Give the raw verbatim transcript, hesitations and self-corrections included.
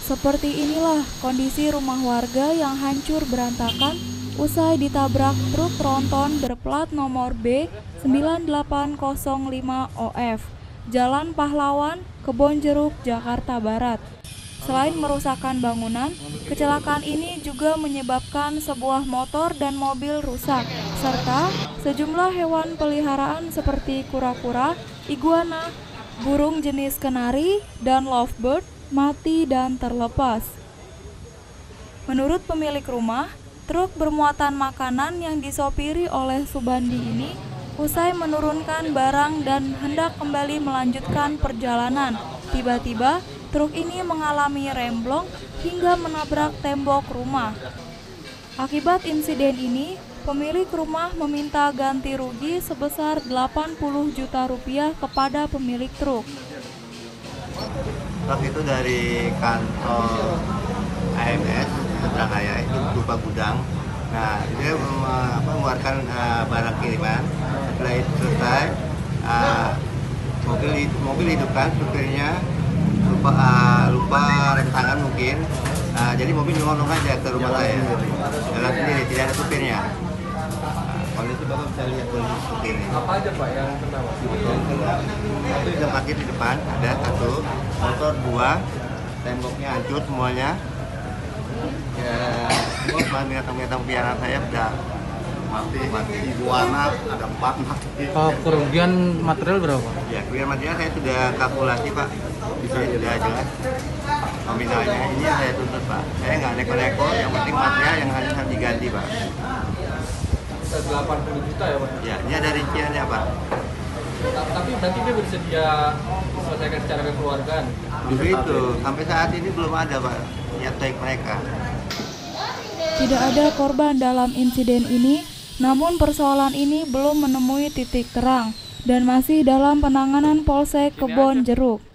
Seperti inilah kondisi rumah warga yang hancur berantakan usai ditabrak truk tronton berplat nomor B sembilan delapan nol lima O F, Jalan Pahlawan, Kebonjeruk, Jakarta Barat. Selain merusakkan bangunan, kecelakaan ini juga menyebabkan sebuah motor dan mobil rusak, serta sejumlah hewan peliharaan seperti kura-kura, iguana, burung jenis kenari, dan lovebird mati dan terlepas. Menurut pemilik rumah, truk bermuatan makanan yang disopiri oleh Subandi ini usai menurunkan barang dan hendak kembali melanjutkan perjalanan. Tiba-tiba, truk ini mengalami remblong hingga menabrak tembok rumah. Akibat insiden ini, pemilik rumah meminta ganti rugi sebesar delapan puluh juta rupiah kepada pemilik truk. Truk itu dari kantor A M S Indralaya itu berupa gudang. Nah, dia mengeluarkan uh, barang kiriman. Setelah itu selesai, uh, mobil mobil hidupkan supirnya lupa uh, lupa rem tangan mungkin. Uh, jadi mobil nyolong aja ke rumah saya. Jalan sendiri, tidak ada supirnya. Kondisi Bapak bisa lihat kondisi seperti ini. Apa aja Pak yang kena? Satu bisa parkir di depan, ada satu. Motor dua, temboknya hancur semuanya. Ya, semua binatang-binatang piaraan saya sudah mati. Mati iguana ada empat mati. Oh, kerugian material berapa? Ya, kerugian material saya sudah kalkulasi Pak. Bisa sudah jelas nominalnya. Ini yang saya tuntut Pak. Saya nggak neko-neko. Yang penting material yang harus diganti Pak. delapan puluh juta ya Pak? Ya, ini ada rinciannya Pak. Tapi berarti dia bersedia selesaikan secara kekeluargaan? Begitu, sampai saat ini belum ada Pak niat baik mereka. Tidak ada korban dalam insiden ini, namun persoalan ini belum menemui titik terang dan masih dalam penanganan Polsek Kebonjeruk.